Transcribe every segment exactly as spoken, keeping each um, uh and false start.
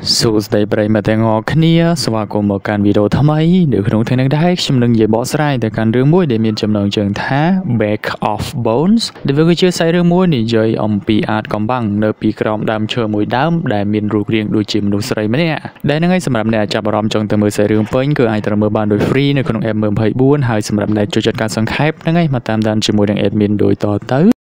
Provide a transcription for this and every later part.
Số đây bởi mà tên ngọ khnia xóa cùng một căn video thăm ấy được không thể năng đáy chấm nâng về bỏ sai tại căn rương muối để miền chấm nâng trường thá Back of Bones để với cái chia sẻ rương muối này chơi ông pi art còn bằng nơi pi crom đam chơi mùi đám để miền ruột riêng đôi chìm đôi sợi mấy nè đây là ngay sầm rậm nè chạm vào trong từ mười sợi rương pin cứ ai từ mười bàn đôi free nơi con em mười bảy buôn hai sầm rậm nè choจัดการสังเขปนั่งไงมาตามดันชิมวยดังเอ็ดมินโดยต่อเต้า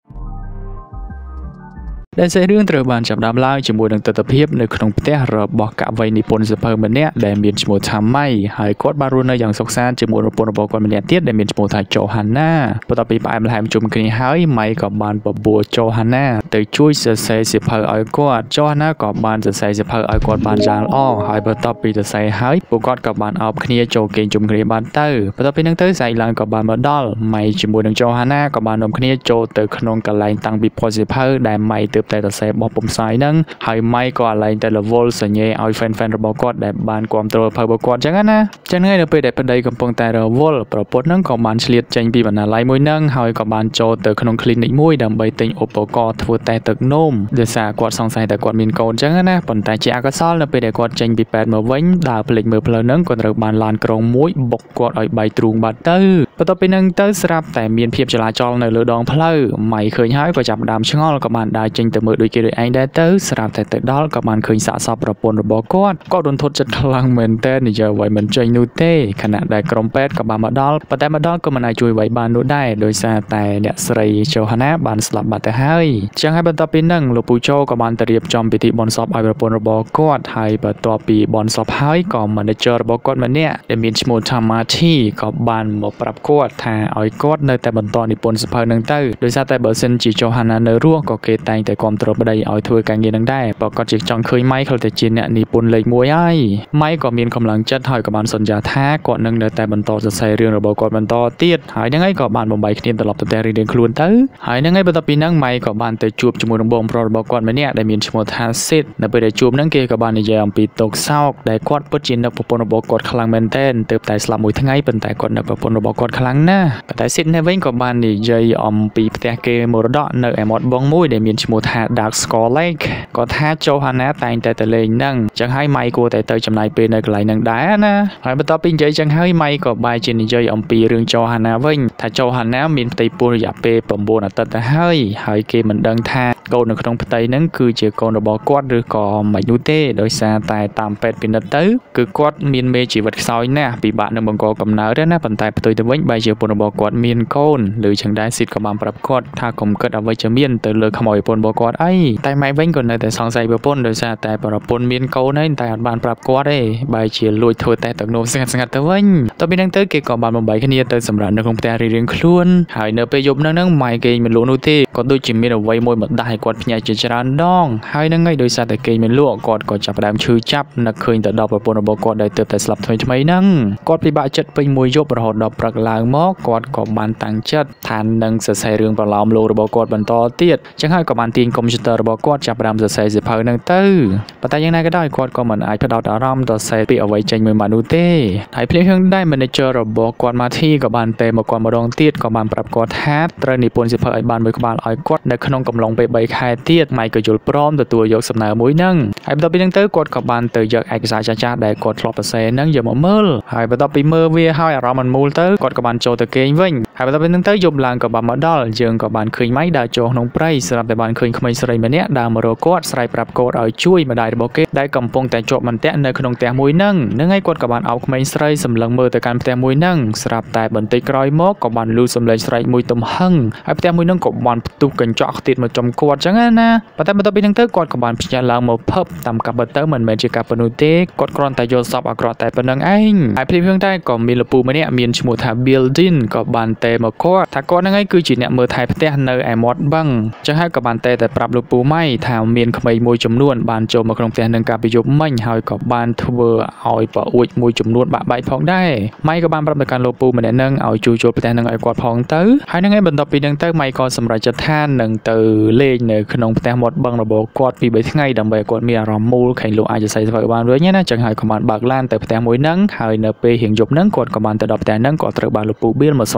ได้ใช้เรื่องตระบานจับดามไล่จมูกดังตะตะเพียบในขนมเตี้ยระบอกกะไว้ในปนสเปิร์มเนี้ยได้เมียนจมูกทำไม่หายกอดบารุนในอย่างสกสารจมูกปนบอกก่อนเนี้ยเตี้ยได้เมียนจมูกถ่ายโจฮันน่าพอต่อไปปลายมันหายจุ่มขึ้นหายไม่กับบานปะบัวโจฮันน่าแต่ช่วยจะใส่สิเปิร์ไอ้กอดโจฮันน่ากับบานจะใส่สิเปิร์ไอ้กอดบานจางอ้อหายพอต่อไปจะใส่หายปกอดกับบานเอาขึ้นโจเก่งจุ่มขึ้นบานเตอร์พอต่อไปนั่งเตอร์ใส่หลังกับบานมาดอลไม่จมูกดังโจฮันน่ากับบานนมขึ้นโจเตอร์ขนมกะไลตั้งบีพอสิเปิร์ได้ไม่เติบแต่จะใส่บอปุ่มสายนั่งหายไม่ก็อะไรแต่ละวอลสัญญาเอาแฟนๆระบบกอดแบบบานความตัวเพอร์บกอดจังนะจังไงเราไปได้เป็นใดกับปงแต่ระวอลประปดนั่งกับบานเฉลี่ยจังปีบรรณาไลมวยนั่งหายกับบานโจเตอร์ขนมคลินิกมวยดำใบติงอุปกรณ์ทัวแต่ตึกนุ่มเดือดสากอดสองสายแต่กอดมินโกนจังนะปนแต่เจ้าก็ซ้อนเราไปได้กอดจังปีแปดเมื่อวันดาวผลิตเมื่อเพลินนั่งกอดระบานลานกรงมวยบกกอดเอาใบตรุงบาเตอร์พอต่อไปนั่งเตอร์สลับแต่เมียนเพียบจราจรในเรือดองเพลอไม่เคยหายก็จับดำช่างอ้อกับบานได้จังแต่เมื่อโดยเกลือไอเดเตอร์สลับแต่แต่ดอลกับมันเคยสะสมประปนระบบกอดก็โดนทดจัดพลังเหมือนเต้นี่จะไว้เหมือนใจนูเต้ขณะได้กรมเป็ดกับบานมาดอลแต่มาดอลก็มันอาจช่วยไว้บานนู้ได้โดยซาแต่เนี่ยสไรโจฮานะบานสลับบาแต่ให้จังให้บรรดาปีนั่งลูปูโจกับบานเตรียมจอมพิธีบอลซอบไอประปนระบบกอดให้บรรดาปีบอลซอบให้ก็มันได้เจอระบบกอดมันเนี่ยได้มีสมุทรธรรมะที่กับบานมาปรับกอดทาไอ้กอดในแต่บรรดาในปนสะพานนั่งเต้โดยซาแต่เบอร์เซนจีโจฮานะในรั่วก็เกตังแต่ความตรบได้เอาถ้วยการเงินนั่งได้ปกติจังเคยไม่เขาแต่จีนเนี่ยนี่ปนเลยมวยไอ้ไม่ก็มีกำลังจัดหอยกับบานสนยาท้าก่อนนั่งในแต่บรรดาจะใส่เรื่องระบบกอดบรรดาเตี้ยหายยังไงก็บานบอมใบเนียนตลอดแต่เรียนครูนเต้หายยังไงบรรดาปีนั่งไม่ก็บานแต่จูบจมูกบ่มเพราะระบบกอดมันเนี่ยได้มีจมูกทาซิดในไปได้จูบนั่งเกยกับบานในยามปีตกเศร้าได้กอดปุ๊บจีนนักปนระบบกอดคลังเมนเต้นเติบแต่สลับมวยทั้งไงเป็นแต่กอดนักปนระบบกอดคลังนะแต่ซิดในเว้นกับบานนี่ยอมปีแต่เกยมรดกในแอมอดบองมวยได้มีจมูกทาดักสกอร์เล็กก็ทาโจฮานะแต่แต่แต่เลยนั่งจังให้ไม่กลัวแต่เตยจำนายเป็นในกลายนั่งได้นะหายไปต่อปีนใจจังให้ไม่ก็ใบจีนใจอมปีเรื่องโจฮานะเว้นถ้าโจฮานะมีตีปูอยากเปย์ปมโบนัตแต่ให้หายเกมันดังทาโกนในขนมปไตนั้นคือเจ้าโกนระบบกอดหรือก่อไม่นูเต้โดยซาตายตามเป็ดเป็นนัตเตอร์คือกอดมีนเมจิวัดซอยน่ะปีบะในบังกอกำเนิดนะปันตายประตูตะวันใบเจ้าปนระบบกอดมีนโกนหรือจังได้สิทธิ์กับบางปรับกอดถ้าคมเกิดเอาไว้จะมีนเตอร์เลยขโมยปนระบบกอดไอ้แต่ไม่เว้นก่อนในแต่สองใส่เบอร์ปนโดยซาแต่ปรับปนมีนโกนนั้นแต่บานปรับกอดได้ใบเชียรวยโทแต่ตกโนสงัดสงัดตะวันต่อไปนั่งเตอร์เกี่ยวกับบานบางใบขณีเตอร์สำหรับในของแต่เรียนคล้วนหายเนื้อไปยบนั่งนั่งไม่เกยมันรู้นูเต้ก็ดูจิมมีเอาไว้มวยหมดได้กอดพญาจิจารดองให้นั่งไงโดยซาแต่เกยมันลวกกอดก็จับดามชื่อจับนักเคยแต่ดอกประปนระบบกอดได้เติบแต่สลับทำไมทำไมนั่งกอดปีบะจัดไปมวยยบประหดดอกปรักลางมอกกอดกับบานต่างจัดทานนั่งเสียเรื่องประลอมโลระบบกอดบรรทอเตี้ยจังให้กับบานตีนคอมพิวเตอร์ระบบกอดจับดามเสียสิบเพลนั่งเตอร์ปแต่ยังไงก็ได้กอดก็เหมือนไอพดอารามต่อใส่ปีเอาไว้ใจมือมานูเต้หายเพลงได้มันในเจอระบบกอดมาที่กับบานเตมกอดมาดองเตี้ยกับบานปรับกอดแฮตตรนิปนสิเพลไอบานมือกับบานไอกอดในขนมกำลังไปใบคายเตี้ยไม่ก็ยุลพร้อมแต่ตัวยกสำเนามุ้ยนั่งไอ้ต่อไปนั่งเตอร์กอดกับบานเตยยกเอกสารจ้าจ้าได้กอดคลอปเซนั่งอย่ามาเมื่อหายไปต่อไปเมื่อเวียหายเรามันมูลเตอร์กอดกับบานโจตะเกยวิ่งหายไปต่อไปนั่งเตอร์ยมลางกับบานมาดอลยังกับบานเคยไม่ได้โจน้องไพรสำหรับแต่บานเคยขมิ้นสไลมันเนี้ยดามโรกอดสไลปรับกอดเอาช่วยมาได้ระบบเกได้กำปงแต่โจมันแตะในขนมแต่มุ้ยนั่งนั่งให้กอดกับบานเอาขมิ้นสไลสำหรับมือแต่การแต่มุ้ยนั่งสำหรับแต่บันติกรอยมอกกับบานลูสำหรับสไลมุ้ยตุ่มหั่งไอ้แต่มุ้ยนั่งกับบานตุกกันเจาะติดมาจมกอดจังนะปัตตาบันต่อไปนั่งเตอร์กอดกับบานพิจารณามาเพิ่มตามกับบันเตอร์เหมือนเมจิกาปนุเตกอดกรอนแต่โยซับอักรอแต่ปนังเองไอ้เพลงเพียงได้ก็มีระปูมาเนี่ยมีนชมูทาบิลดินกับบานเตมากอดถ้ากอดนั่งไงคือจีเนี่ยมือไทยประเทศในไอมอดบังจะให้กับบานเตแต่ปรับระปูไม่ทางมีนขมิ้นมวยจำนวนบานโจมาครองแต่หนึ่งการไปยกไม่หายกับบานทัวร์เอาไปอวยมวยจำนวนบะใบพองได้ไม่กับบานปรับในการระปูมาเนี่ยนั่งเอาจูโจประเทศหนึ่งไอกอดพองเตอให้นั่งไงบรรดาปีนั่งเตอไม่ก็สำหรับจะท่านหนึ่งเตอเล่นในขนมแต่หมดบังระบบกอดปีใบทั้งไงดำใบกอดมีอารมณ์มูลแข่งลูกอาจจะใส่สบายบานด้วยเนี่ยนะจังหายขมันบากล้านแต่แต่มวยนั่งหายเนเปเหียงยบนั่งกอดขมันแต่ดอกแต่นั่งกอดตระบาลลูปูเบี้ยมาสวากุมก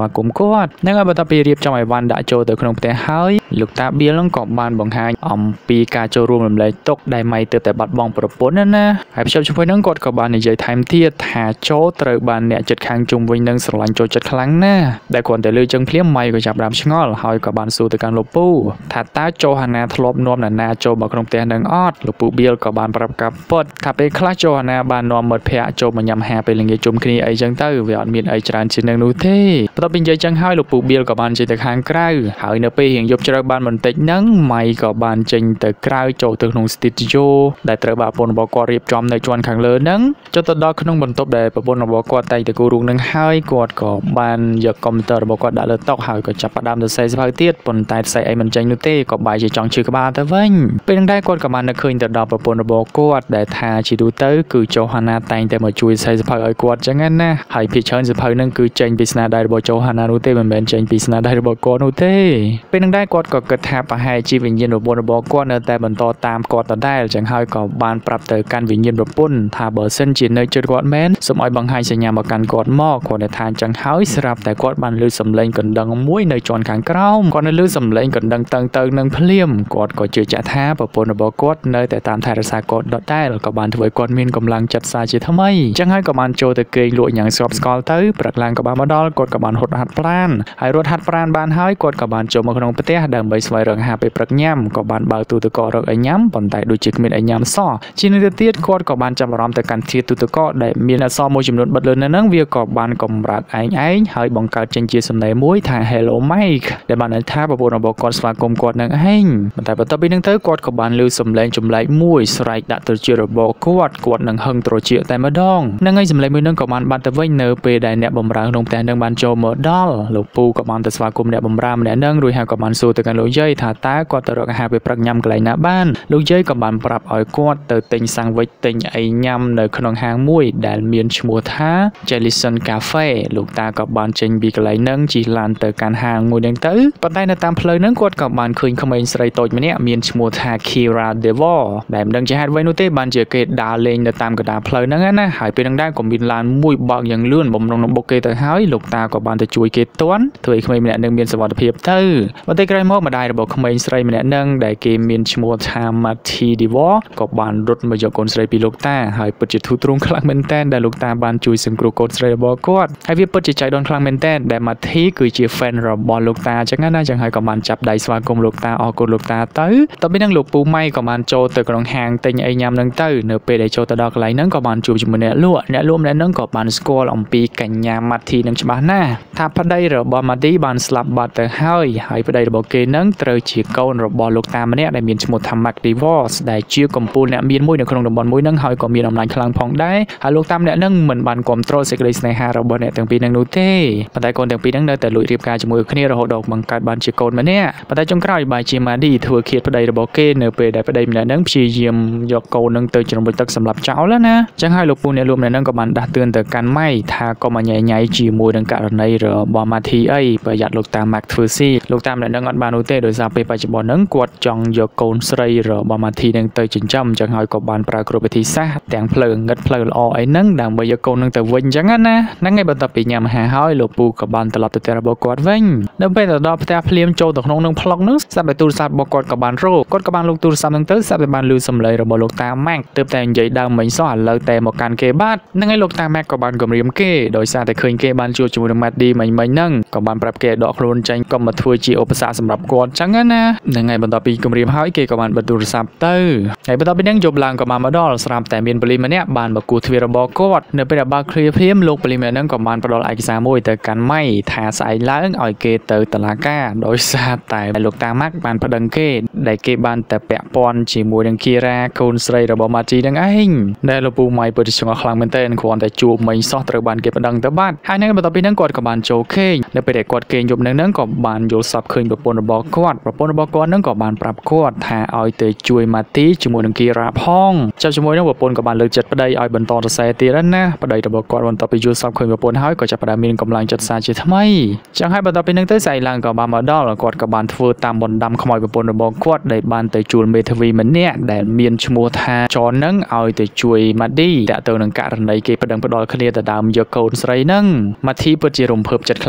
គាត់នឹងឲ្យបន្តពីរៀបចំឲ្យវ៉ាន់ដាក់ចូលទៅក្នុងផ្ទះហើយលោកតាបៀលនឹងក៏បានបង្ហាញអំពីការចូលរួមរំលែកទុក្ខដែលម៉ៃទើបតែបាត់បង់ប្រពន្ធណាហើយភ្ជាប់ជាមួយនឹងគាត់ក៏បាននិយាយថែមទៀតថាចូលត្រូវបានអ្នកចិត្តខាងជុំវិញនឹងស្រឡាញ់ចូលចិត្តខ្លាំងណាស់ដែលគាត់ទៅលើចឹងភ្លាមម៉ៃក៏ចាប់ផ្ដើមឆ្ងល់ហើយក៏បានសួរទៅកាន់លោកពូថាតើចូលហាណាធ្លាប់នាំនរណាចូលមកក្នុងផ្ទះនឹងអត់លោកពូបៀលក៏បានប្រាប់ការពិតថាពេលខ្លះចូលហាណាបាននាំមិត្តភ័ក្តិចូលមកញ៉ាំអាហារពេលល្ងាចជុំគ្នាអីចឹងទៅវាអត់មានអីច្រើនជាងនឹងនោះទេបន្ទាប់ពីនិយាយចឹងហើយលោកពូបៀលក៏បានចេញទៅខាងក្រៅហើយនៅពេលរៀងយប់ជ្រៅបានបន្តិចហ្នឹងម៉ៃក៏បានចេញទៅក្រៅចូលទៅក្នុងស្ទូឌីយោដែលត្រូវបានប្រពន្ធរបស់គាត់រៀបចំនៅជាន់ខាងលើហ្នឹងចូលទៅដល់ក្នុងបន្ទប់ដែលប្រពន្ធរបស់គាត់តែងតែគូររូបនឹងហើយគាត់ក៏បានយកកុំព្យូទ័ររបស់គាត់ដាក់លើតុហើយក៏ចាប់ផ្ដើមទៅសរសេរសភៅទៀតប៉ុន្តែសរសេរអីមិនចេញនោះទេក៏បែរជាចង់ឈឺក្បាលទៅវិញពេលហ្នឹងដែរគាត់ក៏បាននឹកឃើញទៅដល់ប្រពន្ធរបស់គាត់ដែលថាជាទូទៅគឺចូហាណាតែងតែមកជួយសរសេរសភៅឲ្យគាត់ចឹងណាហើយភាគច្រើនសភៅហ្នឹងគឺចេញពីស្នាដៃរបស់ចូហាណានោះទេមិនមែនចេញពីស្នាដៃរបស់គាត់នោះទេពេលហ្នឹងដែរគាត់ក៏គិតថាប្រហែលជាវិញ្ញាណប្រពន្ធរបស់គាត់នៅតែបន្តតាមគាត់ដដែលចឹងហើយក៏បានប្រាប់ទៅកាន់វិញ្ញាណប្រពន្ធថាបើសិនជានៅជិតគាត់មែនសូមឲ្យបង្ហាញសញ្ញាមកកាន់គាត់មកគាត់ថាចឹងហើយស្រាប់តែគាត់បានឮសំឡេងកណ្ដឹងមួយនៅជាន់ខាងក្រោមគាត់នៅឮសំឡេងកណ្ដឹងតឹងទៅនឹងភ្លាមគាត់ក៏ជឿជាក់ថាប្រពន្ធរបស់គាត់នៅតែតាមថែរក្សាគាត់ដដែលក៏បានធ្វើឲ្យគាត់មានកម្លាំងចិត្តសាជាថ្មីចឹងហើយក៏បានចូលទៅគេងលក់យ៉ាងស្របស្កល់ទៅព្រឹកឡើងក៏បានមកដល់គាត់ក៏បានហត់ហាត់ប្រាណហើយរត់ហាត់ប្រាណបានហើយគាត់ក៏បានចូលមកក្នុងផ្ទះដើម្បីស្វែងរកអាហារពេលព្រឹកញ៉ាំក៏បានបើកទូទឹកករកឲ្យញ៉ាំប៉ុន្តែដូចជាគ្មានឲ្យញ៉ាំសោះជានឹងទៅទៀតគាត់ក៏បានចាប់អារម្មណ៍ទៅកាន់ធាតុទូទឹកកកដែលមានអក្សរមួយចំនួនបិទលើនៅហ្នឹងវាក៏បានកម្រើកឯងឯងហើយបង្កើតចេញជាសំឡេងមួយថា Hello Mike ដែលបានន័យថាប្រពន្ធរបស់គាត់ស្វាគមន៍គាត់នឹងឯងប៉ុន្តែបន្ទាប់ពីហ្នឹងទៅគាត់ក៏បានឮសំឡេងចម្លែកមួយស្រែកដាក់ទៅជារបស់គាត់គាត់នឹងហឹងត្រជាតែម្ដងហ្នឹងហើយសំឡេងមួយហ្នឹងក៏បានបាត់ទៅវិញនៅពេលដែលអ្នកបម្រើក្នុងផ្ទះហ្នឹងបានចូលមកដល់លោកពូក៏បានទៅស្វាគមន៍អ្នកបម្រើម្នាក់ហ្នឹងរួចហើយក៏បានសួរទៅកាន់លោកយាយថាតើគាត់ទៅរកអាហារពេលព្រឹកញ៉ាំកន្លែងណាបានលោកយាយក៏បានប្រាប់ឲ្យគាត់ទៅទិញសាំងវិចទិញអីញ៉ាំនៅក្នុងហាងមួយដែលមានឈ្មោះថា Jellison Cafe លោកតាក៏បានចេញពីកន្លែងហ្នឹងជិះឡានទៅកាន់ហាងមួយហ្នឹងទៅប៉ុន្តែនៅតាមផ្លូវហ្នឹងគាត់ក៏បានឃើញក្មេងស្រីតូចម្នាក់មានឈ្មោះថា Kira Devor ដែលមិនដឹងជាហេតុអ្វីនោះទេបានជាគេដើរលេងនៅតាមកណ្ដាលផ្លូវហ្នឹងណាហើយពេលហ្នឹងដែរក៏មានឡានមួយបើកយ៉ាងលឿនបំរុងនឹងបុកគេទៅហើយលោកតាក៏បានទៅជួយគេទាន់ធ្វើឲ្យក្មេងម្នាក់ហ្នឹងមានសុវត្ថិភាពទៅបន្តិចក្រោយមកម្ដាយរបស់ក្មេងស្រីម្នាក់ហ្នឹងដែលគេមានឈ្មោះថា Matty Devor ក៏បានរត់មកយកកូនស្រីពីលោកតាហើយពិតជាធូរទ្រង់ខ្លាំងមែនតើដែលលោកតាបានជួយសង្គ្រោះកូនស្រីរបស់គាត់ហើយវាពិតជាចៃដន្យខ្លាំងមែនតើដែល Matty គឺជា fan របស់លោកតាចឹងណាចឹងហើយក៏បានចាប់ដៃស្វាគមន៍លោកតាអរគុណលោកតាទៅតទៅនឹងលោកពូម៉ៃក៏បានចូលទៅក្នុងហាងទិញអីញ៉ាំហ្នឹងទៅនៅពេលដែលចូលទៅដល់កន្លែងហ្នឹងក៏បានជួបជាមួយអ្នកលក់អ្នកលក់ម្នាក់ហ្នឹងក៏បានស្គាល់អំពីកញ្ញា Matty នឹងច្បាស់ណាស់ថាប្តីរបស់ Matty បានស្លាប់បាត់ទៅហើយហើយប្តីរបស់គេហ្នឹងត្រូវជាកូនរបស់លោកតាម្នាក់ដែលមានឈ្មោះថា Mac Divorce ដែលជាកំពូលអ្នកមានមួយនៅក្នុងតំបន់មួយហ្នឹងហើយក៏មានអំណាចខ្លាំងផងដែរហើយលោកតាម្នាក់ហ្នឹងមិនបានគ្រប់គ្រងសេចក្តីស្នេហារបស់អ្នកទាំងពីរហ្នឹងនោះទេប៉ុន្តែកូនទាំងពីរហ្នឹងនៅតែលួចរៀបការជាមួយគ្នារហូតដល់បង្កើតបានជាកូនម្នាក់ប៉ុន្តែចុងក្រោយបែរជា Maddie ធ្វើឃាតប្តីរបស់គេនៅពេលដែលប្តីម្នាក់ហ្នឹងព្យាយាមយកកូនហ្នឹងទៅជ្រំលឹកទឹកសម្រាប់ចោលណាចឹងហើយលោកពូអ្នកលួម្នាក់ហ្នឹងក៏បានដាស់តឿនទៅកាន់ម៉ៃថាកុំញ៉ៃញ៉ៃជាមួយនឹងករណីរបស់ Matty អីប្រយ័ត្នលោកតា Mac ធ្វើស៊ីលោកតាម្នាក់ហ្នឹងអត់បាននោះទេដោយសារពេលបច្ចុប្បន្នហ្នឹងគាត់ចង់យកកូនស្រីរបស់ Matty ហ្នឹងទៅចិញ្ចឹមចឹងហើយក៏បានប្រើគ្រប់វិធីសាស្ត្រទាំងផ្លូវងឹតផ្លូវល្អអីហ្នឹងដើម្បីយកកូនហ្នឹងទៅវិញចឹងណាហ្នឹងហើយបន្ទាប់ពីញ៉ាំអាហារហើយលោកពូក៏បានត្រឡប់ទៅផ្ទះរបស់គាត់វិញនៅពេលទៅដល់ផ្ទះភ្លាមចូលទៅក្នុងនឹងប្លុកហ្នឹងស្ដាប់តែទូរស័ព្ទរបស់គាត់ក៏បានរោគាត់ក៏បានលុកទូរស័ព្ទហ្នឹងទៅស្ដាប់តែបានឮសំឡេងរបស់លោកតា Mac ទើបតែនិយាយដើមមិញសោះឥឡូវតែមកកាន់គេបាត់ហ្នឹងហើយលោកតា Mac ក៏បានគម្រាមគេដោយសារតែឃើញគេបានជួបជាមួយនឹង Maddie មិញមិញហ្នឹងក៏បានប្រាប់គេដកខ្លួនចេញកុំមកធ្វើជាឧបសគ្គសម្រាប់គាត់ចឹងណាហ្នឹងហើយបន្ទាប់ពីគម្រាមហើយគេក៏បានបិទទូរស័ព្ទទៅហើយបន្ទាប់ពីហ្នឹងយប់ឡើងក៏បានមកដល់ស្រាប់តែមានប៉ូលីសម្នាក់បានមកគូសទ្វាររបស់គាត់នៅពេលដែលបើកឃ្លាភ្លាមលោកប៉ូលីសម្នាក់ហ្នឹងក៏បានផ្ដល់ឯកសារមួយទៅកាន់ម៉ៃថាស្អែកឡើងឲ្យគេទៅតុលាការដោយសារតែលោកតា Mac បានប្តឹងគេដែលគេបានតែពាក់ព័ន្ធជាមួយនឹង Kira កូនស្រីរបស់ Matty នឹងឯងដែលលោកពូម៉ៃពិតជាឆ្ងល់ខ្លាំងមែនទែនគ្រាន់តែជួបមិញសោះត្រូវបានគេប្តឹងទៅបាត់ហើយនៅបន្ទាប់ពីហ្នឹងគាត់ក៏បានចូលគេងនៅពេលដែលគាត់គេងយប់ហ្នឹងក៏បានយល់សប្តិឃើញប្រពន្ធរបស់គាត់ប្រពន្ធរបស់គាត់ហ្នឹងក៏បានប្រាប់គាត់ថាឲ្យទៅជួយ Matty ជាមួយនឹង Kira ផងចាប់ជាមួយនឹងប្រពន្ធក៏បានលើកចិត្តប្តីឲ្យបន្តសរសេរទៀតណាប្តីរបស់គាត់បន្ទាប់ពីយល់សប្តិឃើញប្រពន្ធហើយក៏ចាប់ផ្ដើមមានកម្លាំងចិត្តសាជាថ្មីចឹងហើយបន្ទាប់ពីហ្នឹងទៅស្អែកឡើងក៏បានមកដល់គាត់ក៏បានធ្វើតាមបណ្ដាំខ្មោចប្រពន្ធរបស់គាត់ដែលបានទៅជួលមេធាវីម្នាក់ដែលមានឈ្មោះថា John ហ្នឹងឲ្យទៅជួយ Maddie តាក់ទងនឹងករណីគេប្តឹងផ្ដាល់គ្នាទៅដើមយកកូនស្រីហ្នឹង Matty ពិតជារំភើបចិត្តខ្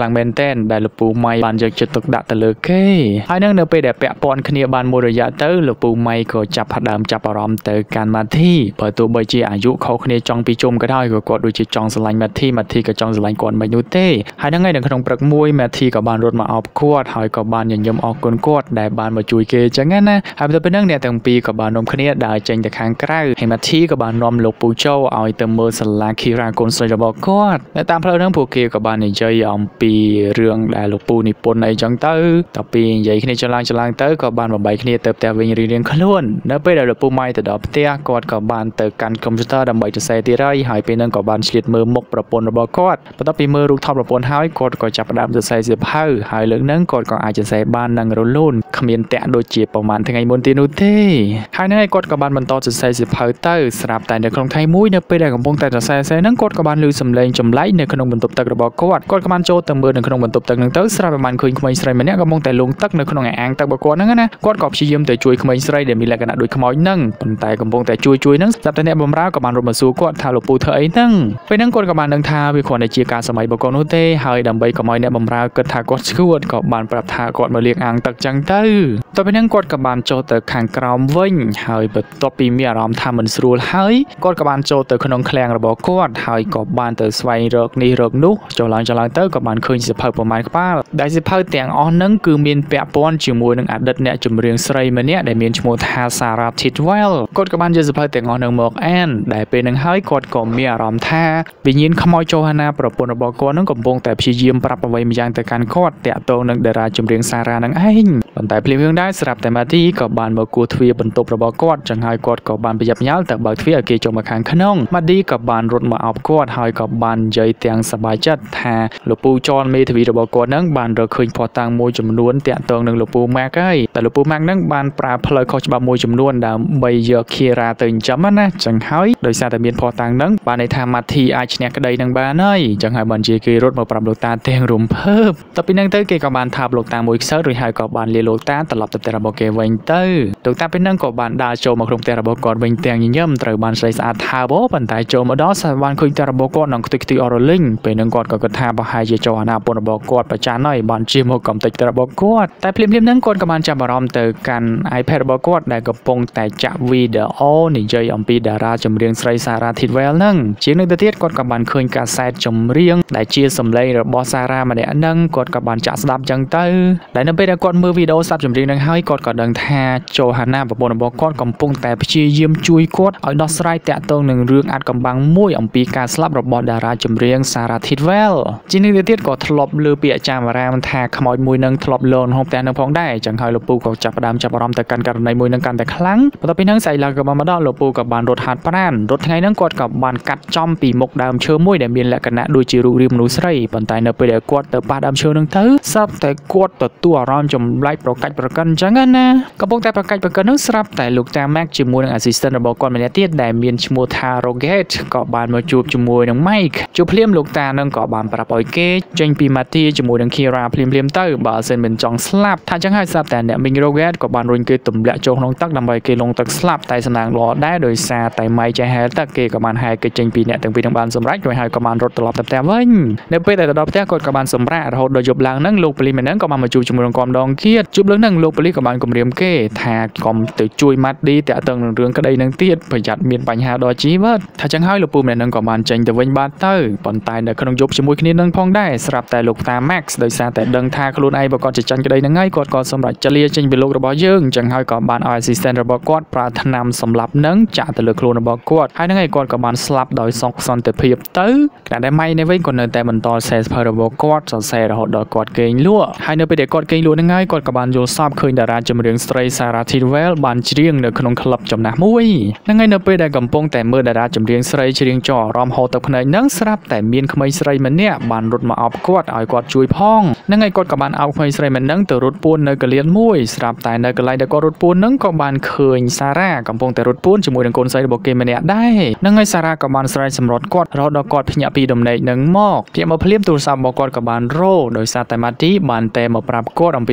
งแมนเต้นได้ลูกปูไม้บานจะจุดตกดักตะเลิกเก้ให้นั่งเดินไปแดดแปะปอนขณีบานโมระยะเตอลูกปูไม้ก็จับผัดดำจับอารมณ์เตอการมาที่เปิดตัวใบจีอายุเขาขณีจองปีจมก็ได้ก็กดดูจีจองสลายมาที่มาที่กับจองสลายก่อนมายูเต้ให้นั่งไงเดินขนมปลักมวยมาที่กับบานรถมาออกขวดหอยกับบานยังยมออกก้นขวดได้บานมาจุยเกจังงั้นนะให้ตัวเป็นนั่งเนี่ยตั้งปีกับบานนมขณีได้เจงแต่ข้างใกล้ให้มาที่กับบานนมลูกปูเจ้าเอาเติมเมอร์สลาคีรากลสจะบอกขวดและตามเพลินทั้งผูกเกี่ยวกับบานในใจยอมปีเรื่องได้ลูกปูนิปนในจังเตอต่อปีใหญ่ขณีจะลางจะลางเตอกับบานมาใบขณีเติบแต่วิ่งเรียนขลุ่นเนื้อไปได้ลูกปูไม้แต่ดอกเตี้ยกอดกับบานเติการคอมพิวเตอร์ดำใบจะใส่ตีไรหายไปนั่งกับบานเฉียดมือมกประปนระบอกอดพอต่อปีมือลูกทอประปนหายกอดก็จับดำจะใส่เสียบเฮ้หายเลือกนั่งกอดก็อาจจะใส่บานนั่งรุ่นรุ่นขมิ้นแตะโดยเจียประมาณทั้งไงบนตีนุเต้หายนั่งไอ้กอดกับบานมันต่อจะใส่เสียบเฮ้เตอร์สลับแต่ในขนมไทยมุ้ยเนื้อไปได้กับพงแต่จะใส่ใส่นั่งกอดกับบานลือสำเร็จจำไล่ในขนมบรรทุกตักระบอกกอดกอดกับบานโจเติมมือในขนมบรรทุกตักหนึ่งเตอร์สลับประมาณคืนขมิ้นใส่มันเนี่ยกับพงแต่ลงตักในขนมแองตักบกอดนั่งนะกอดกอบชี้ยิ้มแต่ช่วยขมิ้นใส่เดี๋ยวมีแรงกระดาษโดยขมิ้นนั่งปันแต่กับพงแต่ช่วยช่วยนั่งจับแต่เนี่ยบำรากับบานรถมาสู้กอดทาลูปูเธอไอ้นั่งไปนั่งกอดกับบานนั่งทาวิคนในเจียการสมัยบกอนุเต้หายดำใบกับมิ้นเนี่ยบำราเกิดทากอดชื่อวดกับบานปรับทากอดมาเลี้ยงอ่างตักจังเตอร์ต่อไปนั่งกอดกับบานโจเตอร์ขังกราววิ่งหายแบบต่อปีมีอารมณ์ทำมันสรูลหายกอดกับบานโจเตอร์ขนมแคลงระบอกกอดหายกับบานเตอร์สไวเริกนี่เริกนุโจหลังจะหลังเตอร์กับบานคืนสิบเพิประมาณป้าได้สิบเพิแต่งอ่อนนั่งคือมีนแปะปอนจิมวยนั่งอัดเด็ดเนี่ยจุ่มเรียงใส่มันเนี่ยได้มีนชโมทาสาราทิดเวลกอดกับบานจะสิบเพิแต่งอ่อนนั่งหมอกแอนได้เป็นนั่งหายกอดกับมีอารมณ์ท่าวิญญาณขโมยโจฮานาประปนระบอกกอดนั่งกับพงแต่พิจิมปรับเอาไว้มีอย่างแต่การกอดแต่โตนั่งเดราจุ่มเรียงสารานั่งไอ้บนแต่เพลียงเพียงได้สลับแต่มาที่กับบานบกูทวีบรรทุกระบอกกอดจังหายกอดกับบานไปยับยั้งแต่บางทวีเกจมาขังขนมมาดีกับบานรถมาเอากอดหายกับบานใจเตียงสบายจัดแทหลูปูจอนมีทวีระบอกกอดนั่งบานเราเคยพอตังมวยจำนวนแต่โตนั่งหลูปูแม็กไอแต่หลูปูแม็กนั่งบานปลาเพลย์เขาจะบามวยจำนวนดำใบเยอะคีราตึงจำมันนะจังหายโดยสารแต่เมียนพอตังนั่งบานในทางมาทีไอชเนกระไดนั่งบานไอจังหายบานเจกีรถมาปรับโลตาเตียงรุมเพิ่มต่อไปนั่งเตอเกกับบานทับโลตามวยเซอร์หรือหายกับบานเลียโลตาตลอดแต่ระบอกเกวินเตอร์โดยตาเป็นนั่งกับบานดาโจมาคงแต่ระบอกกอดวินเตียงยิ่งย่ำตระบานใส่สะอาดทาโบปันไตโจมาดอสบานคุยแต่ระบอกกอดนังติกติออร์ลิงเป็นนั่งกอดกับกระทาบหายเจโจนาปนระบอกกอดประจานน้อยบานจิมกับติกระบอกกอดแต่เพลิมเพลิมนั่งกอดกับบานจับอารมณ์เตอกันไอแพดระบอกกอดได้กับปงแต่จะวีเดอโอนี่ใจอมปีดาราจำเรียงใส่สาราทิดเวลนั่งเชียงนึงตะเทียดกอดกับบานเคยกาแซจำเรียงได้เชียสำเร็จระบอสารามาได้นั่งกอดกับบานจัดสลับจังเตอได้นั่งไปได้กอดมือวีดีโอสับจำเรียงนั่งให้กอดกอดดังแทโจฮานาประปนระบอกกอดกับปงแต่พิจิยิมจุยกอดเอาดอสไรแต่ตรงหนึ่งเรื่องอัดกำบังมุ่ยอมปีการสลับระบอดาราจำเรียงสาราทิดเวลจีนึงตะเทียดกอดทลบเลือเปียจามารามแทขโมยมวยนั่งทลบโลนหงแต่นั่งพองได้จังให้ลูปูกับจับดามจับอารมณ์แต่กันกันในมวยนั่งกันแต่ครั้งพอต่อไปนั่งใส่ลากับมาดอลูปูกับบานรถหัดปรานรถไงนั่งกอดกับบานกัดจอมปีมกดามเชื่อมวยแต่เมียนและกันนะโดยจิรุริมนุสไรปันไตเนไปเดี๋ยวกอดแต่ปาดามเชื่อนั่งเท้าซับแต่กอดแต่ตัวรอนจมไล่ประกัดประกันจังงั้นนะกระปงแต่ประกัดประกันนั่งสลับแต่ลูกแต่แม็กจิมวยนั่งแอสซิสแตนต์ระบอกก่อนมันเนี่ยเตี้ยแต่เมียนชโมทาโรเกตเกาะบานมาจูบจิมวยนั่งไมค์จูบเพลียมลูกแต่นั่งเกาะบานปราปอยเกตจังปีมาตีจิมวยนั่งคีราเพลียมเพลียมเต้าบาเซนเป็นจองสลับท่านจังให้ซับแต่เนี่ยมิงโรเกตเกาะบานรุนเกตุ่มและโจลงตักดำใบเกลงตักสลับไต่สนางรอได้โดยซาไต่ไม้ใจแฮตักเกกับบานไฮเกจังปีเนี่ยตั้งปีตั้งบานสมรักโดยไฮกับบานรถตลอดแต่แต่วันในปีแต่ตลอดแต่กดกับบานสมรักเราโดยจบลางนั่งลูกปลีมันนั่งกับบานมาจูบจิมวยกอมดองเกียดจูบเรื่องนั่งลูกปลีกับบานกลมเรียมเก้แทกกอมตือจุยมัดดีแต่ตั้งเรื่องก็ได้นั่งเตี้ยประหยัดมีปัญหาดอจีวัดถ้าจังให้ลูกปูเนี่ยนั่งกับบานจังแต่วันบานเตอร์ปนตายเนี่ยขนมยบจิมวยคนี้นั่งพองได้สลับแต่ลูกตาแม็กซ์โดยซาแต่ดังทาคลูนไอบอกก่อนจะจันก็ได้นั่งง่ายกอดก่อนสำหรับจะเลียจังเป็นลูกระบอยยื่งจังให้กับบานออยซิสเตนระบอกกอดปราถนำสำหรับนั่งจ่าแต่เลือกครูระบอกกอดให้นั่งไงกอดกับบานสลับโดยซอกซอนแต่เพียบเตอร์ขณะได้ไม่ในเว้นคนเดินแต่มันต่อเซสเพอระบอกกอดสอดเซระหดดอกกอดเกงลั่วให้เนื้อไปเด็กกอดเกงลั่วนั่งง่ายกอดกับบานโยซาบเคยดาราจำเรียงสไตรสาราทิเวลบานเชียงเนื้อขนมคลับจำหนักมุ้ยนั่งไงเนื้อไปได้กำปงแต่เมื่อดาราจำเรียงสไตรเชียงจ่อรอมหอตะพนัยนั่งสลับแต่เมียนขมายสไตรมันเนี่ยบานรถมาเอากอดเอากอดจุยพ้องนั่งไงกอดกับบานเอาขมายสไตรมันนั่งแต่รถปูนเนื้อกระเลียนมุ้ยสลับแต่เนื้อกระไลแต่กอดรถปูนนั่งกับบานเคยซาร่ากำปงแต่รถปูนจมูกดังโกนใส่บอกเกมมันเนี่ยได้นั่งไงซาร่ากับบานสไตรสำรวจกอดรอดกอดพญาปีดมในหนึ่งหมอกเพียงมาเพลียมตัวสามบอกกอดกับบานโรโดยซาแต่มาที่บานแต่มาปรับกอดอมปีดมดังล้อม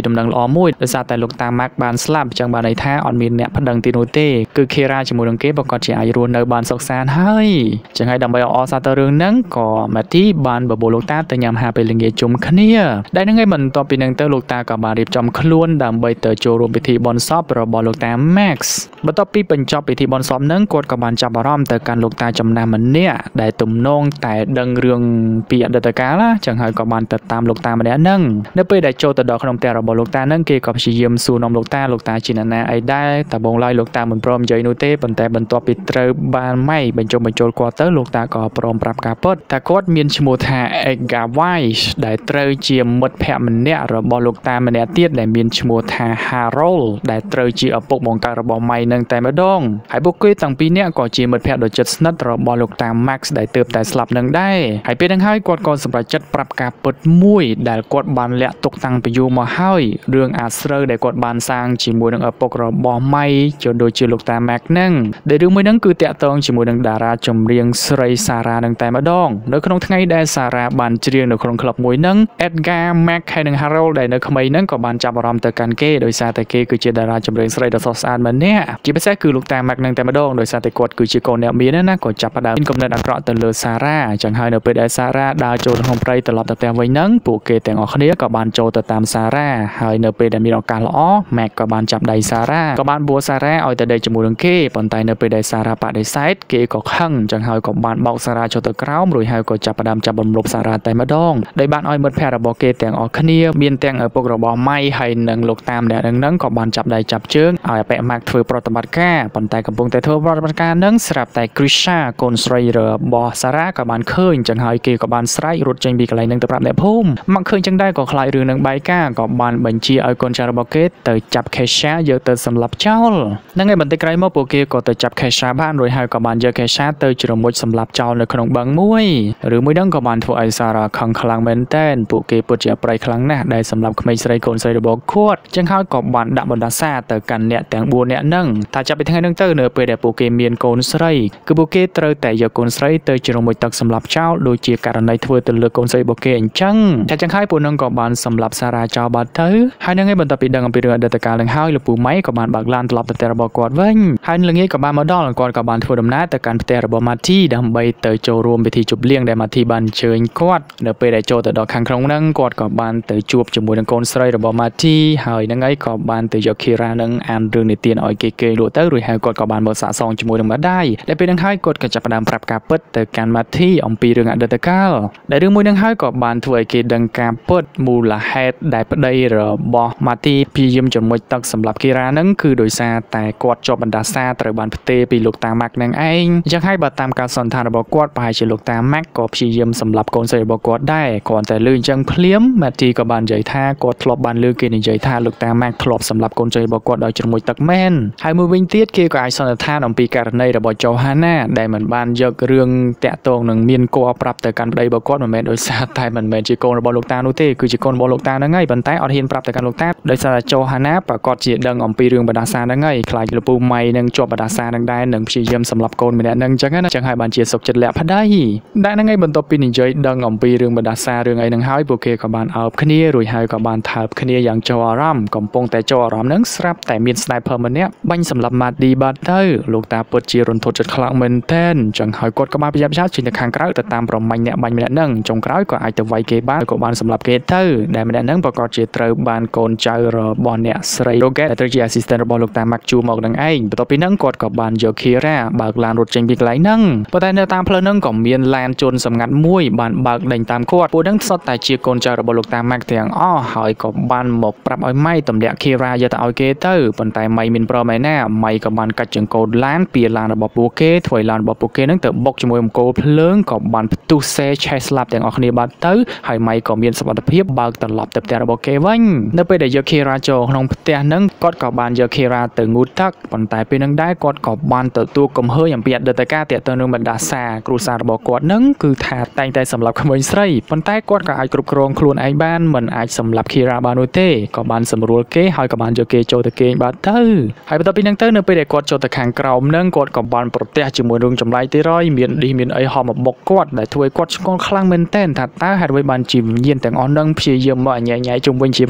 មួយដោយសារតែលោកតា Mark បានស្លាប់ចឹងបានន័យថាអត់មានអ្នកប្តឹងទីនោះទេគឺ Kira ជាមួយនឹងគេប្រកាសជាអាចរស់នៅបានសុខសាន្តហើយចឹងហើយដើម្បីអបអរសាទររឿងហ្នឹងក៏ Matty បានបបួលលោកតាទៅញ៉ាំអាហារពេលល្ងាចជុំគ្នាដែលហ្នឹងឯងបន្ទាប់ពីហ្នឹងទៅលោកតាក៏បានរៀបចំខ្លួនដើម្បីទៅចូលរួមពិធីបុណ្យសពរបស់លោកតា Max បន្ទាប់ពីបញ្ចប់ពិធីបុណ្យសពហ្នឹងគាត់ក៏បានចាប់អារម្មណ៍ទៅកាន់លោកតាចំណាស់ម្នាក់ដែលទំនងតែដឹងរឿងពីអតីតកាលចឹងហើយក៏បានទៅតាមលោកតាម្នាក់ហ្នឹងនៅពេលដែលចូលទៅដល់ក្នុងផ្ទះរបស់លោកតាហ្នឹងគេក៏ព្យាយាមសួរនាំលោកតាលោកតាជាអ្នកណាអីដែរតែបងឡើយលោកតាមិនព្រមនិយាយនោះទេប៉ុន្តែបន្ទាប់ពីត្រូវបានម៉ៃបញ្ចុះបញ្ចូលគាត់ទៅលោកតាក៏ព្រមប្រាប់ការពិតតែគាត់មានឈ្មោះថា Edgar Weiss ដែលត្រូវជាមិត្តភក្តិម្នាក់របស់លោកតាម្នាក់ទៀតដែលមានឈ្មោះថា Harold ដែលត្រូវជាឪពុកបង្កើតរបស់ម៉ៃនឹងតែម្ដងហើយពួកគេទាំងពីរនាក់ក៏ជាមិត្តភក្តិដ៏ជិតស្និទ្ធរបស់លោកតា Max ដែលទើបតែស្លាប់នឹងដែរហើយពេលហ្នឹងហើយគាត់ក៏សម្រេចចិត្តប្រាប់ការពិតមួយដែលគាត់បានលាក់ទុកតាំងពីយូរមកហើយរឿងអាស្រូវដែលគាត់បានសាងជាមួយនឹងឪពុករបស់ម៉ៃចូលដូចជាលោកតា Max ហ្នឹងដែលរឿងមួយហ្នឹងគឺតាក់ទងជាមួយនឹងតារាចម្រៀងស្រីសារ៉ានឹងតែម្ដងនៅក្នុងថ្ងៃដែលសារ៉ាបានច្រៀងនៅក្នុងក្លឹបមួយហ្នឹង Edgar Max ហើយនិង Harold ដែលនៅក្មេងហ្នឹងក៏បានចាប់អារម្មណ៍ទៅកាន់គេដោយសារតែគេគឺជាតារាចម្រៀងស្រីដ៏ស្រស់ស្អាតម្នាក់ជាពិសេសគឺលោកតា Max នឹងតែម្ដងដោយសារតែគាត់គឺជាកូនអ្នកមានណាក៏ចាប់ផ្ដើមមានគំនិតអាក្រក់ទៅលើសារ៉ាអញ្ចឹងហើយនៅពេលដែលសារ៉ាដើរចូលក្នុងព្រៃត្រឡប់ទៅផ្ទះវិញហ្នឹងពួកគេទាំងអស់គ្នាក៏បានចូលទៅតាមសារ៉ាហើយនៅពេលដែលមានឱកាសល្អ Max ក៏បានចាប់ដៃសារ៉ាក៏បានបួលសារ៉ាឲ្យទៅដេកជាមួយនឹងគេប៉ុន្តែនៅពេលដែលសារ៉ាបដិសេធគេក៏ខឹងអញ្ចឹងហើយក៏បានបោកសារ៉ាចុះទៅក្រោមរួចហើយក៏ចាប់ផ្ដើមចាប់បំរុបសារ៉ាតែម្ដងដោយបានឲ្យមិត្តភក្តិរបស់គេទាំងអស់គ្នាមានទាំងឪពុករបស់ម៉ៃហើយនិងលោកតាមអ្នកនឹងក៏បានចាប់ដៃចាប់ជើងឲ្យអបិម៉ាក់ធ្វើប្រតិបត្តិការប៉ុន្តែកំពុងតែធ្វើប្រតិបត្តិការនឹងស្រាប់តែ Krisha កូនស្រីរបស់សារ៉ាក៏បានឃើញអញ្ចឹងហើយគេក៏បានស្រែករត់ចេញពីកន្លែងនឹងទៅប្រាប់អ្នកភូមិមកឃើញចឹងដែរក៏ខ្លាចរឿងនឹងបែកការក៏បានបញ្ជាឲ្យកូនចៅរបស់គេទៅចាប់ Kesha យកទៅសម្លាប់ចោលហ្នឹងហើយបន្តិចក្រោយមកពួកគេក៏ទៅចាប់ Kesha បានរួចហើយក៏បានយក Kesha ទៅជ្រមុជសម្លាប់ចោលនៅក្នុងបឹងមួយរឿងមួយហ្នឹងក៏បានធ្វើឲ្យសារ៉ាខឹងខ្លាំងមែនទែនពួកគេពិតជាប្រៃខ្លាំងណាស់ដែលសម្លាប់ក្មេងស្រីកូនស្រីរបស់គាត់ចឹងហើយក៏បានដាក់បណ្ដាសាទៅកាន់អ្នកទាំងបួនអ្នកហ្នឹងថាចាប់ពីថ្ងៃហ្នឹងទៅនៅពេលដែលពួកគេមានកូនស្រីគឺពួកគេត្រូវតែយកកូនស្រីទៅជ្រមុជទឹកសម្លាប់ចោលដូចជាករណីធ្វើទៅលើកូនស្រីរបស់គេអញ្ចឹងតែចឹងហើយពួកហ្នឹងក៏បានសម្លាប់សារ៉ាចោលបាត់ទៅហើយហ្នឹងឯងបន្ទាប់ពីដឹងអំពីរឿងអតីតកាលនឹងហើយលោកពូម៉ៃក៏បានបើកឡានត្រឡប់ទៅផ្ទះរបស់គាត់វិញហើយល្ងាចក៏បានមកដល់គាត់ក៏បានធ្វើដំណើរទៅកាន់ផ្ទះរបស់ Matty ដើម្បីទៅចូលរួមពិធីជប់លៀងដែល Matty បានអញ្ជើញគាត់នៅពេលដែលចូលទៅដល់ខាងក្នុងហ្នឹងគាត់ក៏បានទៅជួបជាមួយនឹងកូនស្រីរបស់ Matty ហើយហ្នឹងឯងក៏បានទៅយក Kira នឹងអានរឿងនិទានឲ្យគេគេលក់ទៅរួចហើយគាត់ក៏បានមកសាកសងជាមួយនឹងម្ដាយដែលពេលហ្នឹងហើយគាត់ក៏ចាប់ផ្ដើមប្រាប់ការពិតទៅកាន់ Matty អំពីរឿងអតីតកាលដែលរឿងមួយហ្នឹងហើយក៏បានធ្វើឲ្យគេដឹងការពិតមូលហេតុដែលប្តីរបស់ Matty ព្យាយាមជំនួយទឹកសម្រាប់ Kira ហ្នឹងគឺដោយសារតែគាត់ជាប់បណ្ដាសាត្រូវបានផ្ទេរពីលោកតា Max ហ្នឹងឯងអញ្ចឹងហើយបើតាមការសន្និដ្ឋានរបស់គាត់ប្រហែលជាលោកតា Max ក៏ព្យាយាមសម្លាប់កូនស្រីរបស់គាត់ដែរគ្រាន់តែលឺអញ្ចឹងភ្លាម Matty ក៏បាននិយាយថាគាត់ធ្លាប់បានលឺគេនិយាយថាលោកតា Max ធ្លាប់សម្លាប់កូនស្រីរបស់គាត់ដោយជ្រមុជទឹកមែនហើយមួយវិញទៀតគេក៏អាចសន្និដ្ឋានអំពីករណីរបស់ Johanna ដែលមិនបានយករឿងតាក់ទងនឹងមានគល់ប្រាប់ទៅកាន់ប្តីរបស់គាត់មិនមែនដោយសារតែមិនមែនជាកូនរបស់លោកតានោះទេគឺជាកូនរបស់លោកតាហ្នឹងហើយប៉ុន្តែអត់ហ៊ានប្រាប់ទៅកាន់លោកតាដោយសារតែ Johanna ប្រកាសជាដឹងអំពីរឿងបណ្ដាសាហ្នឹងហើយខ្លាចលោកពូម៉ៃនឹងជាប់បណ្ដាសាហ្នឹងដែរនឹងព្យាយាមសម្លាប់កូនម្នាក់ហ្នឹងអញ្ចឹងណាអញ្ចឹងហើយបានជាសុកចិត្តលាក់ប្តីដែលហ្នឹងហើយបន្ទាប់ពីនិយាយដឹងអំពីរឿងបណ្ដាសារឿងអីហ្នឹងហើយពួកគេក៏បានអើបគ្នារួចហើយក៏បានថើបគ្នាយ៉ាងចូលអារម្មណ៍កំពុងតែចូលអារម្មណ៍ហ្នឹងស្រាប់តែមាន sniper ម្នាក់បាញ់សម្លាប់ Matty បាត់ទៅលោកតាពិតជារន្ធត់ចិត្តខ្លាំងមែនទែនអញ្ចឹងហើយគាត់ក៏បានប្រយ័ត្នប្រយែងចេញទៅខាងក្រៅទៅតាមប្រមាញ់អ្នកបាញ់ម្នាក់ហ្នឹងចុងក្រោយក៏អាចទៅវាយគេបានក៏បានសម្លាប់គេទៅដែលម្នាក់ហ្នឹងប្រកាសជាត្រូវបានកូនចៅរបស់អ្នកស្រី Roget ដែលត្រូវជា assistant របស់លោកតា Max ជួមកនឹងឯងបន្ទាប់ពីហ្នឹងគាត់ក៏បានយក Kira បើកឡានរត់ចេញពីកន្លែងហ្នឹងប៉ុន្តែនៅតាមផ្លូវហ្នឹងក៏មានឡានជនសម្ងាត់មួយបានបើកដេញតាមគាត់ពួកហ្នឹងសុទ្ធតែជាកូនចៅរបស់លោកតា Max ទាំងអស់ហើយក៏បានមកប្រាប់ឲ្យម៉ៃទម្លាក់ Kira យកទៅឲ្យគេទៅប៉ុន្តែម៉ៃមានប្រមែនណាម៉ៃក៏បានកាច់ចង្កូតឡានពីឡានរបស់ពួកគេធ្វើឲ្យឡានរបស់ពួកគេហ្នឹងទៅបុកជាមួយអំគោលភ្លើងក៏បានផ្ទុះសេឆេះស្លាប់ទាំងអស់គ្នាបាត់ទៅហើយម៉ៃក៏មានសុវត្ថិភាពបើកត្រឡប់ទៅផ្ទះរបស់គេវិញនៅពេលដែលយក Kira ចូលក្នុងផ្ទះហ្នឹងគាត់ក៏បានយក Kira ទៅងូតទឹកប៉ុន្តែពេលហ្នឹងដែរគាត់ក៏បានទទួលកំហឹងអំពីអតីតកាលទាក់ទងនឹងបណ្ដាសាគ្រួសាររបស់គាត់ហ្នឹងគឺថាតែងតែសម្លាប់ក្មេងស្រីប៉ុន្តែគាត់ក៏អាចគ្រប់គ្រងខ្លួនឯងបានមិនអាចសម្លាប់ Kira បាននោះទេក៏បានសម្រួលគេហើយក៏បានយកគេចូលទៅគេងបាត់ទៅហើយបន្ទាប់ពីហ្នឹងទៅនៅពេលដែលគាត់ចូលទៅខាងក្រោមហ្នឹងគាត់ក៏បានប្រទះជាមួយរឿងចម្លែកទីរយមានឌីមានអីហោះមកបុកគាត់ដែលធ្វើឲ្យគាត់ឆ្ងល់ខ្លាំងមែនទែនថាតើហេតុអ្វីបានជាវិញ្ញាណទាំងអស់ហ្នឹងព្យាយាមមកអញ្ញែញ៉ៃជុំវិញជីវិតរបស់គាត់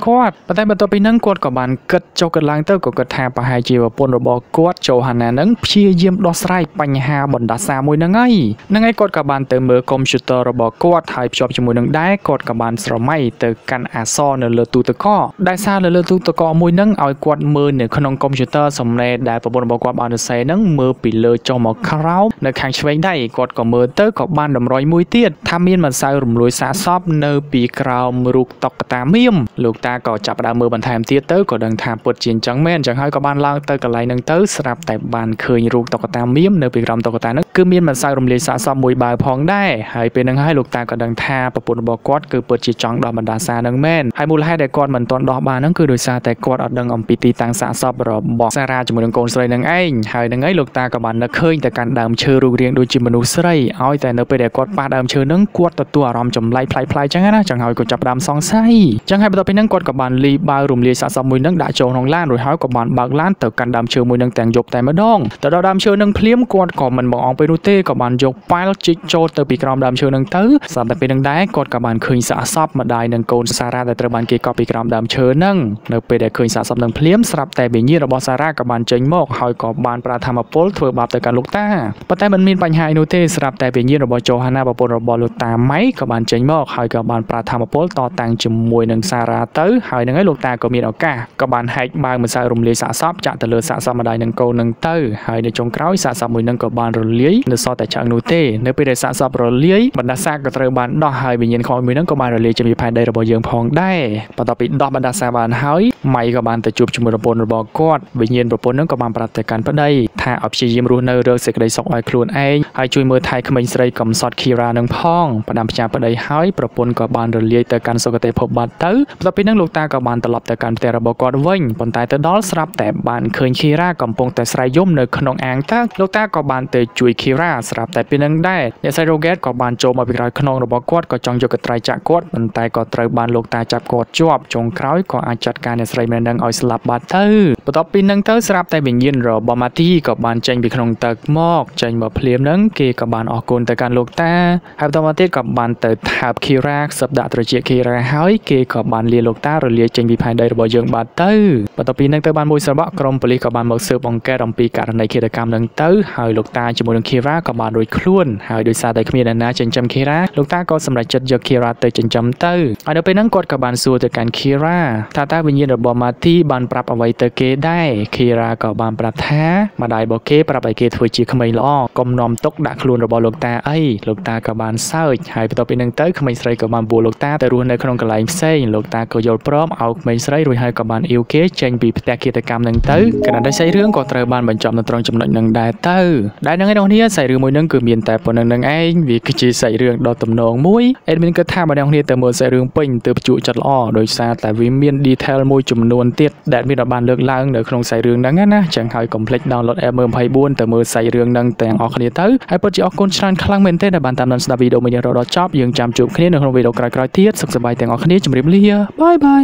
គាត់ប៉ុន្តែបន្ទាប់ពីហ្នឹងគាត់ក៏បានគិតចុះគិតឡើងទៅក៏គិតថាប្រហែលជាប្រពន្ធរបស់គាត់โจហាណាហ្នឹងព្យាយាមដោះស្រាយបញ្ហាបណ្ដាសាមួយហ្នឹងហើយហ្នឹងហើយគាត់ក៏បានទៅមើលកុំព្យូទ័ររបស់គាត់ហើយភ្ជាប់ជាមួយនឹងដែរគាត់ក៏បានស្រមៃទៅកាន់អក្សរនៅលើទូទឹកកកដែលសារនៅលើទូទឹកកកមួយហ្នឹងឲ្យគាត់មើលនៅក្នុងកុំព្យូទ័រសំឡេងដែលប្រពន្ធរបស់គាត់បានសរសេរហ្នឹងមើលពីលើចុះមកក្រោមនៅខាងឆ្វេងដៃគាត់ក៏មើលទៅក៏បានតម្រុយមួយទៀតថាមានម្សៅរំលួយសាកសពនៅពីក្រោមរូបតុក្កតាមៀមលោកតាក៏ចាប់ផ្ដើមមើលបន្ថែមទៀតទៅក៏ដឹងថាពិតជាអញ្ចឹងមែនអញ្ចឹងហើយក៏បានឡើងទៅកន្លែងហ្នឹងទៅស្រាប់តែបានឃើញរូបតុក្កតាមៀមនៅពីក្រោមតុក្កតាហ្នឹងគឺមានម្សៅរំលាយសាកសពមួយបាវផងដែរហើយពេលហ្នឹងហើយលោកតាក៏ដឹងថាប្រពន្ធរបស់គាត់គឺពិតជាចង់ដោះបណ្ដាសាហ្នឹងមែនហើយមូលហេតុដែលគាត់មិនទាន់ដោះបានហ្នឹងគឺដោយសារតែគាត់អត់ដឹងអំពីទីតាំងសាកសពរបស់សារ៉ាជាមួយនឹងកូនស្រីហ្នឹងឯងហើយហ្នឹងហើយលោកតាក៏បាននឹកឃើញតែកាន់ដើមឈើរូបរាងដូចជាមនុស្សស្រីឲ្យតែនៅពេលដែលគាត់ប៉ះដើមឈើហ្នឹងគាត់ទទួលអារម្មណ៍ចម្លែកប្លែកៗអញ្ចឹងណាចឹងហើយគាត់ចាប់ផ្ដើមសង្ស័យអញ្ចឹងហើយបន្ទាប់ពីហ្នឹងគាត់ក៏បានលីបាវរំលាយសាកសពមួយហ្នឹងដាក់ចូលក្នុងឡានរួចហើយក៏បានបើកឡានទៅកាន់ដើមឈើមួយហ្នឹងទាំងយប់តែម្ដងទៅដល់ដើមឈើហ្នឹងភ្លាមគាត់ក៏មិនបងអងទៅនោះទេក៏បានយកប៉ែលជីកចូលទៅពីក្រោមដើមឈើហ្នឹងទៅស្រាប់តែពេលហ្នឹងដែរគាត់ក៏បានឃើញសាកសពម្ដាយនិងកូនសារ៉ាដែលត្រូវបានគេកប់ពីក្រោមដើមឈើហ្នឹងនៅពេលដែលឃើញសាកសពហ្នឹងភ្លាមស្រាប់តែវិញ្ញាណរបស់សារ៉ាក៏បានចេញមកហើយក៏បានប្រាថ្នាមពលធ្វើបាបទៅកាន់លោកតាប៉ុន្តែមិនមានបញ្ហាអីនោះទេស្រាប់តែវិញ្ញាណរបស់โจហាណាប្រពន្ធរបស់លោកតាម៉ៃក៏បានចេញមកហើយក៏បានប្រាថ្នាមពលតតាំងជាមួយនឹងសារ៉ាទៅហើយហ្នឹងហើយលោកតាក៏មានឱកាសក៏បានហែកបាវម្សៅរំលាយសាកសពចាក់ទៅលើសាកសពម្ដាយនិងកូនហ្នឹងទៅហើយនៅចុងក្រោយសាកសពមួយហ្នឹងក៏បានរលាយនៅសល់តែឆ្អឹងនោះទេនៅពេលដែលសាកសពរលាយបណ្ដាសាក៏ត្រូវបានដោះហើយវិញ្ញាណខ្មោចមួយហ្នឹងក៏បានរលាយជាផែនដីរបស់យើងផងដែរបន្ទាប់ពីដោះបណ្ដាសាបានហើយម៉ៃក៏បានទៅជួបជាមួយប្រពន្ធរបស់គាត់វិញ្ញាណប្រពន្ធហ្នឹងក៏បានប្រាប់ទៅកាន់ប្ដីថាឲ្យព្យាយាមរស់នៅរកសេចក្តីសុខឲ្យខ្លួនឯងហើយជួយមើលថែក្មេងស្រីកំសត់ឃីរ៉ានឹងផងផ្ដាំផ្ញើប្តីហើយប្រពន្ធក៏បានរលាយទៅកាន់សុគតិភពបាត់ទៅបន្ទាប់ពីហ្នឹងលោកតាក៏បានត្រឡប់ទៅកាន់ផ្ទះរបស់គាត់វិញប៉ុន្តែទៅដល់ស្រាប់តែបានឃើញឃីរ៉ាកំពុងតែស្រែកយំនៅក្នុងអាងទឹកលោកតាក៏បានទៅជួយឃីរ៉ាស្រាប់តែពេលហ្នឹងដែរអ្នកស្រីរ៉ូហ្គេតក៏បានចូលមកពីក្រោយខ្នងរបស់គាត់ក៏ចង់យកកត្រៃចាក់គាត់ប៉ុន្តែក៏ត្រូវបានលោកតាចាប់គាត់ជាប់ចុងក្រោយក៏អាចចាត់ការអ្នកស្រីម្នាក់ហ្នឹងឲ្យស្លាប់បាត់ទៅបន្ទាប់ពីហ្នឹងទៅស្រាប់តែវិញ្ញាណរបស់ម៉ាទីក៏បានចេញពីក្នុងទឹកមកចេញមកភ្លាមហ្នឹងគេក៏បានអរគុណទៅកាន់លោកតាហើយបន្តមកទៀតក៏បានទៅថាបឃីរ៉ាសឹបដាក់ត្រចៀកឃីរ៉ាហើយគេក៏បានលាលោកតារលាយចេញពីផែនដីរបស់យើងបាត់ទៅបន្ទាប់ពីហ្នឹងទៅបានមួយស្របក់ក្រុមប៉ូលីសក៏បានមកស៊ើបអង្កេតអំពីករណីឃាតកម្មហ្នឹងទៅហើយលោកតាជាមួយនឹងឃីរ៉ាក៏បានរួចខ្លួនហើយដោយសារតែគ្មានអ្នកណាចិញ្ចឹមឃីរ៉ាលោកតាក៏សម្រេចចិត្តយកឃីរ៉ាទៅចិញ្ចឹមទៅហើយនៅពេលហ្នឹងគាត់ក៏បានសួរទៅកាន់ឃីរ៉ាថាតើវិញ្ញាណរបស់ម៉ាទីបានប្រាប់អ្វីទៅគេដែរឃីរ៉ាក៏បានប្រាប់ថាម្ដាយរបស់គេប្រាប់ឲ្យគេធ្វើជាក្មេងល្អកុំនាំទុកដាក់ខ្លួនរបស់លោកតាអីលោកតាក៏បានសើចហើយបន្ទាប់ពីហ្នឹងទៅក្មេងស្រីក៏បានបួលលោកតាទៅរស់នៅក្នុងកន្លែងផ្សេងលោកតាក៏យល់ព្រមឲ្យក្មេងស្រីរួចហើយក៏បានអ៊ីវគេចេញពីផ្ទះឃាតកម្មហ្នឹងទៅគណៈដែលសាច់រឿងក៏ត្រូវបានបញ្ចប់នៅត្រង់ចំណុចហ្នឹងដែរទៅដែលហ្នឹងឯងនេះសាច់រឿងមួយហ្នឹងគឺមានតែប៉ុណ្្នឹងហ្នឹងឯងវាគឺជាសាច់រឿងដ៏ទំនងមួយអេដមីនគិតថាបើអ្នកគ្នាទៅមើលសាច់រឿងពេញទើបជក់ចិត្តល្អដោយសារតែវាមាន detail មួយចំនួនទៀតដែលមានបានលើកឡើងនៅក្នុងសាច់រឿងហ្នឹងណាចឹងហើយកុំភ្លេច download app មើលยี่สิบสี่ទៅមើលសាច់រឿងហ្នឹងទាំងអស់គ្នាទៅហើយពិតជាអរគុណច្រើនខ្លាំងមែនទែនដែលបានតាមដានស្ដាប់វីដេអូមួយនេះរហូតដល់ចប់យើងចាំជួបគ្នានៅក្នុងវីដេអូក្រោយៗទៀតសុខសប្បាយទាំងអស់គ្នាជម្រាបលាបាយបាយ